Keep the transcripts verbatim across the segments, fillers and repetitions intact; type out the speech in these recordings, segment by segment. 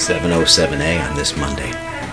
seven oh seven A on this Monday.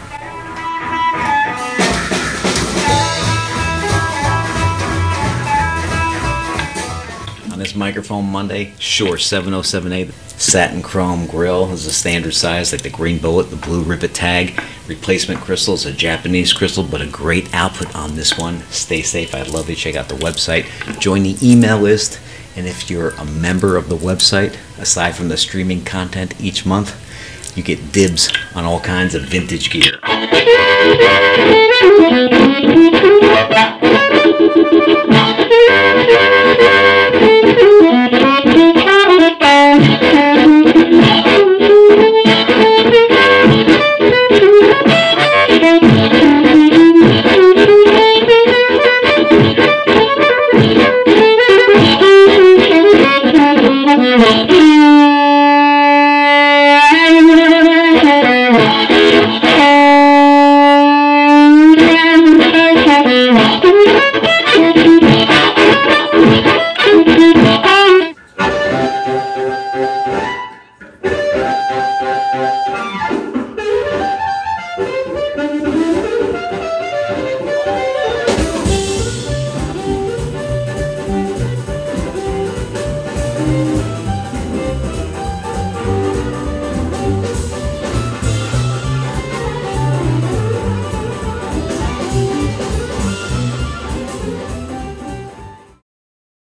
On this microphone Monday, Shure seven oh seven A satin chrome grill is a standard size, like the Green Bullet, the blue rivet tag. Replacement crystal is a Japanese crystal, but a great output on this one. Stay safe. I'd love you to check out the website. Join the email list, and if you're a member of the website, aside from the streaming content each month, you get dibs on all kinds of vintage gear.